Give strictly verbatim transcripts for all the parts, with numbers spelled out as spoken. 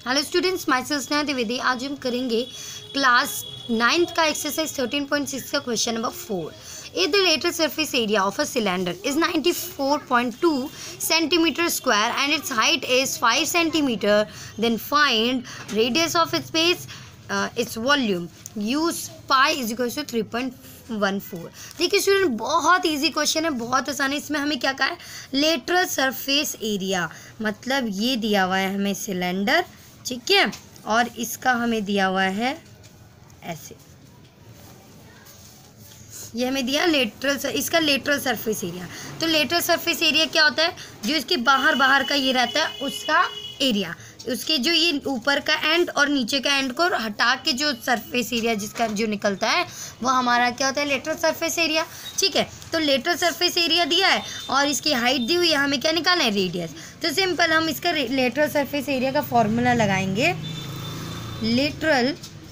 Hello students, myself Sneha Dwivedi. आज हम करेंगे क्लास नाइन्थ का एक्सरसाइज थर्टीन पॉइंट सिक्स का question number four. If the lateral surface area of a cylinder is ninety-four point two centimeter square and its height is five centimeter, then find radius of its base, uh, its volume. Use pi is equal to three point one four. देखिए student, बहुत easy question है, बहुत आसान है। इसमें हमें क्या कहा है? लेटरल सरफेस एरिया, मतलब ये दिया हुआ है हमें सिलेंडर, ठीक है, और इसका हमें दिया हुआ है ऐसे, ये हमें दिया लेटरल, इसका लेटरल सरफेस एरिया। तो लेटरल सरफेस एरिया क्या होता है? जो इसके बाहर बाहर का ये रहता है उसका एरिया, उसके जो ये ऊपर का एंड और नीचे का एंड को हटा के जो सरफेस एरिया जिसका जो निकलता है वो हमारा क्या होता है? लेटरल सरफेस एरिया, ठीक है। तो लेटरल सरफेस एरिया दिया है और इसकी हाइट दी हुई है, हमें क्या निकालना है? रेडियस। तो सिंपल हम इसका लेटरल सरफेस एरिया का फॉर्मूला लगाएंगे। Lateral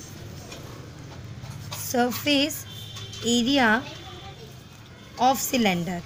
surface area of cylinder,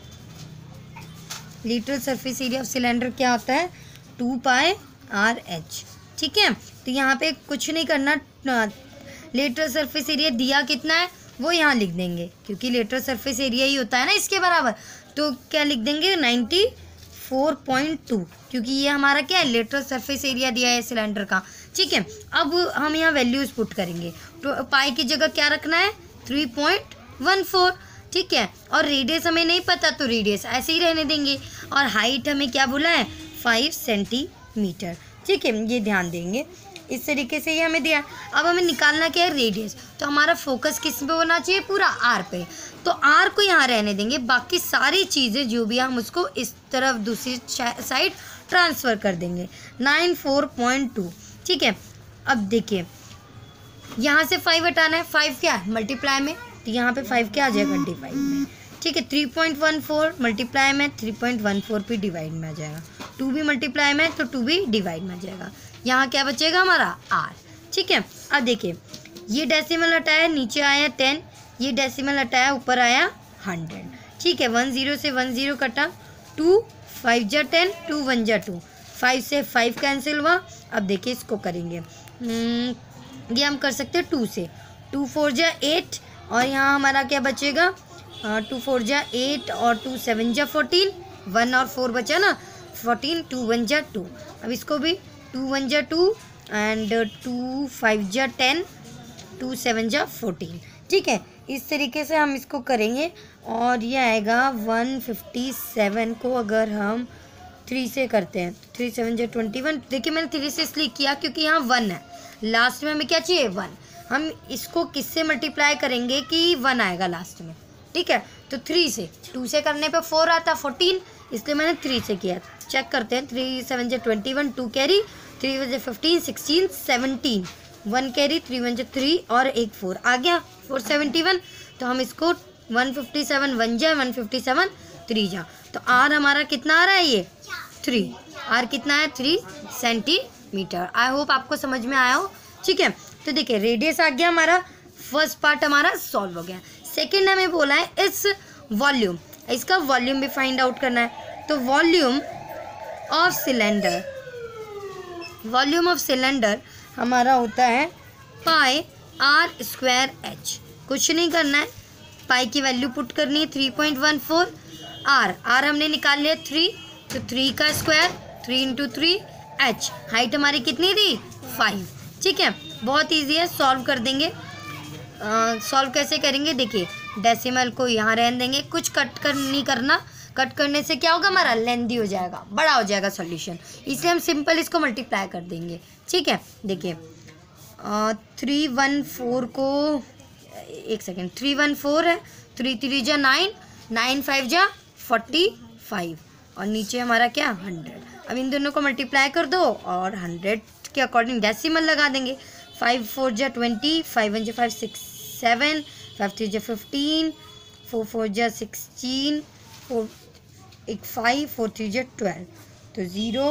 lateral surface area of cylinder क्या होता है? टू पाई आर एच, ठीक है। तो यहाँ पे कुछ नहीं करना, लेटरल सरफेस एरिया दिया कितना है वो यहाँ लिख देंगे, क्योंकि लेटरल सरफेस एरिया ही होता है ना इसके बराबर। तो क्या लिख देंगे? नाइन्टी फोर पॉइंट टू, क्योंकि ये हमारा क्या है? लेटरल सरफेस एरिया दिया है सिलेंडर का, ठीक है। अब हम यहाँ वैल्यूज पुट करेंगे। तो पाई की जगह क्या रखना है? थ्री पॉइंट वन फोर, ठीक है। और रेडियस हमें नहीं पता तो रेडियस ऐसे ही रहने देंगे। और हाइट हमें क्या बोला है? फाइव सेंटीमीटर, ठीक है, ये ध्यान देंगे। इस तरीके से ये हमें दिया। अब हमें निकालना क्या है? रेडियस। तो हमारा फोकस किस पे होना चाहिए? पूरा आर पे। तो आर को यहाँ रहने देंगे, बाकी सारी चीज़ें जो भी हम उसको इस तरफ दूसरी साइड ट्रांसफ़र कर देंगे। नाइन फोर पॉइंट टू, ठीक है। अब देखिए यहाँ से फाइव हटाना है, फाइव क्या है? मल्टीप्लाई में, तो यहाँ पे फाइव क्या आ जाएगा? डिवाइड में, ठीक है। Three point one four multiply में, थ्री पॉइंट वन फोर भी डिवाइड में आ जाएगा। टू भी मल्टीप्लाई में तो टू भी डिवाइड में आ जाएगा। यहाँ क्या बचेगा हमारा? आर, ठीक है। अब देखिए ये डेसिमल हटाया, नीचे आया टेन, ये डेसिमल हटाया, ऊपर आया हंड्रेड, ठीक है। वन जीरो से वन जीरो कटा, टू फाइव जा टेन, टू वन जा टू, फाइव से फाइव कैंसिल हुआ। अब देखिए इसको करेंगे, ये हम कर सकते हैं टू से, टू फोर जा एट, और यहाँ हमारा क्या बचेगा? टू फोर जा एट और टू सेवन जा फोर्टीन, वन और फोर बचा ना, फोर्टीन, टू वन जा टू। अब इसको भी टू वन जा टू एंड टू फाइव जा टेन, टू सेवन जा फोर्टीन, ठीक है। इस तरीके से हम इसको करेंगे और ये आएगा वन फिफ्टी सेवन को अगर हम थ्री से करते हैं, थ्री सेवन जा ट्वेंटी वन। देखिए मैंने थ्री से इसलिए किया क्योंकि यहाँ वन है, लास्ट में हमें क्या चाहिए? वन। हम इसको किससे मल्टीप्लाई करेंगे कि वन आएगा लास्ट में, ठीक है। तो थ्री से, टू से करने पे फोर आता, फोर्टीन, इसलिए मैंने थ्री से किया। चेक करते हैं, थ्री सेवन जा twenty one, two carry, three one जा fifteen, sixteen, seventeen, one carry, three one जा थ्री और एक फोर आ गया, फोर सेवेंटी वन। तो हम इसको वन फिफ्टी सेवन वन जा, वन फिफ्टी सेवन थ्री जा, तो आर हमारा कितना आ रहा है? ये थ्री। आर कितना है? Three centimetre. आई होप आपको समझ में आया हो, ठीक है। तो देखिए रेडियस आ गया हमारा, फर्स्ट पार्ट हमारा सॉल्व हो गया। सेकंड हमें बोला है इस वॉल्यूम, इसका वॉल्यूम भी फाइंड आउट करना है। तो volume of cylinder, volume of cylinder हमारा होता है पाई आर स्क्वायर एच। कुछ नहीं करना है, पाई की वैल्यू पुट करनी है three point one four. R, r हमने निकाल लिया थ्री, तो थ्री का square, three into three, H height हमारी कितनी थी? फाइव, ठीक है। बहुत इजी है, सॉल्व कर देंगे। सॉल्व कैसे करेंगे? देखिए डेसिमल को यहाँ रहने देंगे, कुछ कट कर नहीं करना, कट करने से क्या होगा? हमारा लेंथी हो जाएगा, बड़ा हो जाएगा सॉल्यूशन, इसलिए हम सिंपल इसको मल्टीप्लाई कर देंगे, ठीक है। देखिए थ्री वन फोर को, एक सेकेंड, थ्री वन फोर है, थ्री थ्री जा नाइन, नाइन फाइव जा फोर्टी फाइव, और नीचे हमारा क्या? हंड्रेड। अब इन दोनों को मल्टीप्लाई कर दो और हंड्रेड के अकॉर्डिंग डेसिमल लगा देंगे। फाइव फोर जा ट्वेंटी, फाइव वन जा five, six seven, five three जा फिफ्टीन, फोर फोर जा सिक्सटीन, फोर एक फाइव, फोर थ्री जा ट्वेल्व, तो ज़ीरो,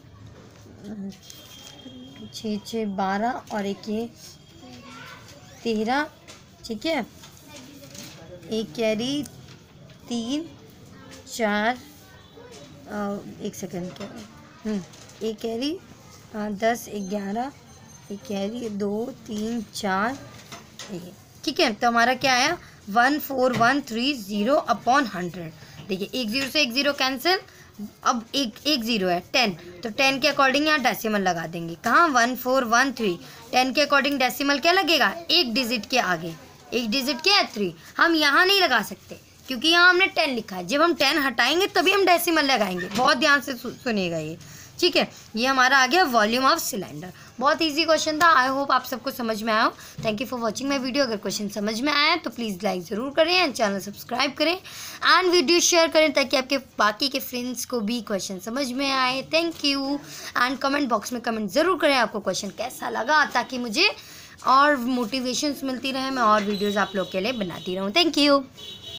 छः छः बारह और एक ये तेरह, ठीक है। एक कैरी, तीन, चार, एक सेकेंड, क्या एक कैरी, दस ग्यारह कैरी दो तीन चार ये, ठीक है। तो हमारा क्या आया one four one three zero upon hundred. देखिए एक ज़ीरो से एक ज़ीरो कैंसिल, अब एक एक ज़ीरो है टेन, तो टेन के अकॉर्डिंग यहाँ डेसिमल लगा देंगे। कहाँ one four one three, ten के अकॉर्डिंग डेसिमल क्या लगेगा एक डिजिट के आगे, एक डिजिट क्या है थ्री। हम यहाँ नहीं लगा सकते क्योंकि यहाँ हमने टेन लिखा है, जब हम टेन हटाएंगे तभी हम डेसिमल लगाएंगे। बहुत ध्यान से सुनिएगा ये, ठीक है। ये हमारा आ गया वॉल्यूम ऑफ सिलेंडर। बहुत इजी क्वेश्चन था। आई होप आप सबको समझ में आया हो। Thank you for watching my video. अगर क्वेश्चन समझ में आया तो प्लीज़ लाइक ज़रूर करें एंड चैनल सब्सक्राइब करें एंड वीडियो शेयर करें ताकि आपके बाकी के फ्रेंड्स को भी क्वेश्चन समझ में आए। Thank you and comment box में कमेंट ज़रूर करें आपको क्वेश्चन कैसा लगा, ताकि मुझे और मोटिवेशंस मिलती रहे, मैं और वीडियोज़ आप लोग के लिए बनाती रहूँ। Thank you.